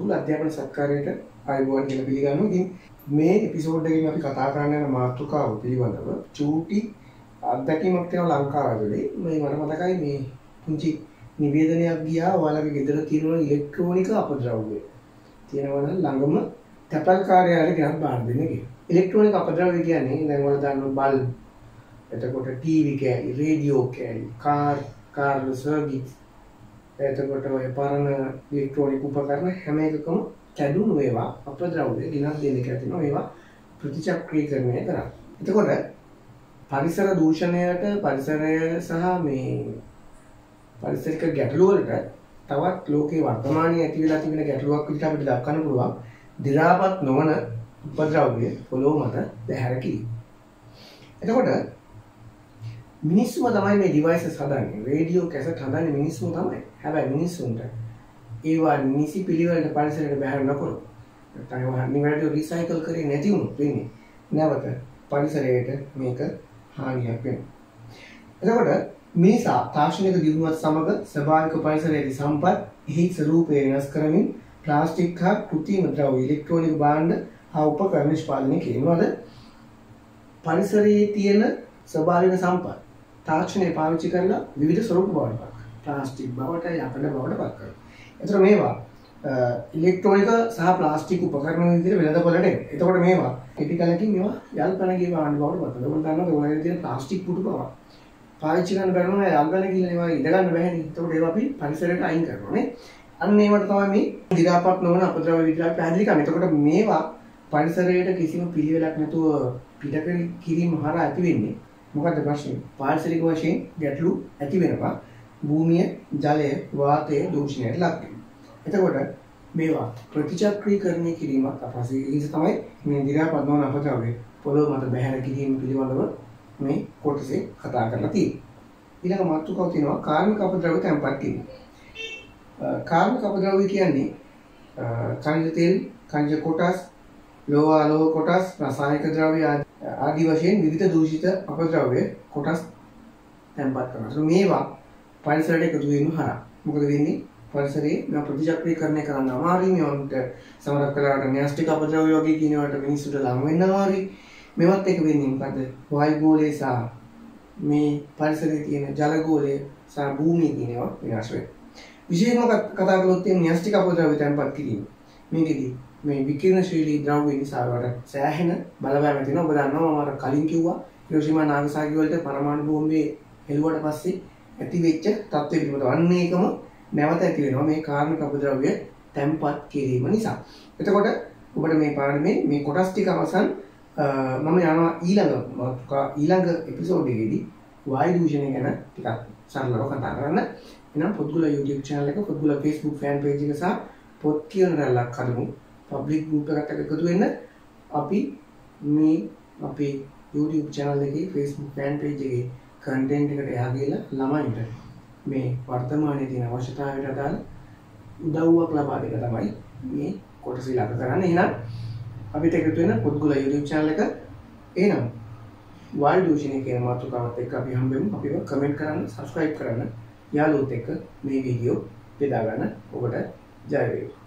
ගුරුකුල අධ්‍යාපන සත්කාරයට ආයුබෝවන් කියලා පිළිගන්නවා. ඉතින් මේ එපිසෝඩ් එකකින් අපි කතා කරන්න යන මාතෘකාව පිළිබඳව චූටි අත්දැකීමක් තියෙනවා ලංකාවේ. මට මතකයි මේ පුංචි නිවේදනයක් ගියා ඔයාලගේ ගෙදර තියෙන ඉලෙක්ට්‍රොනික අපද්‍රව්‍ය තියෙනවා නම් ළඟම තැපැල් කාර්යාලයට ගෙනත් බාර දෙන්න කියලා. ඉලෙක්ට්‍රොනික අපද්‍රව්‍ය කියන්නේ දැන් ඔයාලා දන්නවා බල්බ්, එතකොට ටීවී කෑලි, රේඩියෝ කෑලි, කාර් සර්කිට්, එතකොට ඔය පරණ ඉලෙක්ට්‍රොනික උපකරණ හැම එකකම කැඩුණු ඒවා අපද්‍රව්‍ය ගෙනත් දෙන්න කියලා මේවා ප්‍රතිචක්‍රීකරණය කරා. එතකොට පරිසර දූෂණයට පරිසරය සහ මේ පරිසරික ගැටලු වලට තවත් ලෝකේ වර්තමානයේ ඇති වෙලා තිබෙන ගැටලුවක් විදිහට අපිට දක්වන්න පුළුවන් දි รา පත් නොවන උපද්‍රව්‍ය පොළොව මත බැහැර කිරීම. එතකොට මිනිස්සුම තමයි මේ ඩිවයිසස් හදන්නේ. රේඩියෝ කැසට් හදන්නේ මිනිස්සුම තමයි. හැබැයි මිනිස්සුන්ට ඒවා නිසි පිළිවෙලට පරිසරයට බැහැර නොකරොත් නැත්නම් ඒවා නිවැරදිව රීසයිකල් කරේ නැති වුණොත් වෙන්නේ නැවත පරිසරයට මේක හානියක් වෙනවා. එතකොට මිනිසා තාක්ෂණික දියුණුවත් සමග ස්වභාවික පරිසරයේ සම්පත් එහි ස්වරූපය වෙනස් කරමින් ප්ලාස්ටික් හා කෘත්‍රිම ද්‍රව්‍ය ඉලෙක්ට්‍රොනික භාණ්ඩ හා උපකරණ නිෂ්පාදනය කිරීමද පරිසරයේ තියෙන ස්වභාවික සම්පත් තාක්ෂණය පාවිච්චි කරලා විවිධ ස්වරූප බවට පත් කරනවා. ප්ලාස්ටික් බවට යකඩ බවට පත් කරනවා. එතකොට මේවා ඉලෙක්ට්‍රොනික සහ ප්ලාස්ටික් උපකරණ විදිහට වෙළඳපොළට එනවා. එතකොට මේවා කෙටි කාලෙකින් මේවා යල්පනගේ භාණ්ඩ බවට පත් වෙනවා. ඔයගොල්ලෝ දන්නවා ඔයගොල්ලෝ තියෙන ප්ලාස්ටික් පුටු බව පාවිච්චි කරන්න බැරුණා යල්පන කියලා ඒවා ඉඳ ගන්න බැහැනේ. එතකොට ඒවා අපි පරිසරයට අයින් කරනවා නේ. අන්න ඒවට තමයි මේ දි รา පත් නොවන අපද්‍රව්‍ය විද්‍යාව පැහැදිලි කරන්නේ. එතකොට මේවා පරිසරයට කිසිම පිළිවෙලක් නැතුව පිටක කිරීම හරහා ඇති වෙන්නේ මොකද්ද ප්‍රශ්නේ? පාරිසරික වශයෙන් ගැටලු ඇති වෙනවා. භූමිය, ජලය, වාතය දූෂණයට ලක් වෙනවා. එතකොට මේවා ප්‍රතිචක්‍රීකරණය කිරීමක් අපහසුයි. ඒ නිසා තමයි මේ දි รา පත් නොවන අපද්‍රව්‍ය පොළොව මත බැහැර කිරීම පිළිබඳව මේ කොටසේ කතා කරලා තියෙනවා. ඊළඟ මාතෘකාව තියෙනවා කාර්මික අපද්‍රව්‍ය තැන්පත් කිරීම. කාර්මික අපද්‍රව්‍ය කියන්නේ ಖನಿಜ තෙල්, ಖನಿජ කොටස්, ලෝහ අලෝහ කොටස්, රසායනික ද්‍රව්‍ය ආදී වශයෙන් විවිධ දූෂිත අපද්‍රව්‍ය කොටස් තැන්පත් කරනවා. මේවා පරිසරයට එකතු වීම හරහා මොකද වෙන්නේ? පරිසරයේ මේ ප්‍රතිචක්‍රීකරණය කරන්න අමාරුයි. මේවන්ට සමහර වෙලාවට න්‍යාස්ටික අපද්‍රව්‍ය වගේ කියනවට මිනිස්සුන්ට ලං වෙන්න අමාරුයි. මේවත් එක වෙන්නේ මොකද? වායු ගෝලය සහ මේ පරිසරයේ තියෙන ජල ගෝලය සහ භූමිය කියනවා විනාශ වෙනවා. විශේෂයෙන්ම කතා කළොත් මේ න්‍යාස්ටික අපද්‍රව්‍ය තැන්පත් කිරීම. මේකෙදි මේ විකිරණශීලී ද්‍රව්‍ය නිසා වඩා සෑහෙන බලපෑමක් තියෙනවා. ඔබ දන්නවා මම අර කලින් කිව්වා හිරෝෂිමා නාගසාකි වලට පරමාණු බෝම්බේ හෙළුවට පස්සේ ඇති වෙච්ච තත්ත්වෙ පිළිබඳව අන්න ඒකම නැවත ඇති වෙනවා මේ කාර්මික අපද්‍රව්‍ය තැන්පත් කිරීම නිසා. එතකොට ඔබට මේ පාඩමේ මේ කොටස් ටික අවසන් මම යනවා ඊළඟ එපිසෝඩ් එකේදී වායු දූෂණය ගැන ටිකක් සරලව කතා කරන්න. එහෙනම් පොත්ගුල YouTube channel එක, පොත්ගුල Facebook fan page එක සහ පොත් කියන රැල්ලක් හදමු. public group එකකට එකතු වෙන්න අපි මේ අපේ YouTube channel එකේ Facebook fan page එකේ content එකට එහා ගිහලා ළමයින්ට මේ වර්තමානයේ තියෙන අවශ්‍යතාවයට අදාළ උදව්වක් ලබා දෙක තමයි මේ කොටස ඉලක්ක කරන්නේ. එහෙනම් අපිට එකතු වෙන පොත්ගුල YouTube channel එක. එහෙනම් වායු දූෂණය කියන මාතෘකාවත් එක්ක අපි හම්බෙමු. අපිව කමෙන්ට් කරන්න, subscribe කරන්න, යාළුවොත් එක්ක මේ වීඩියෝ බෙදා ගන්න. ඔබට ජය වේවා.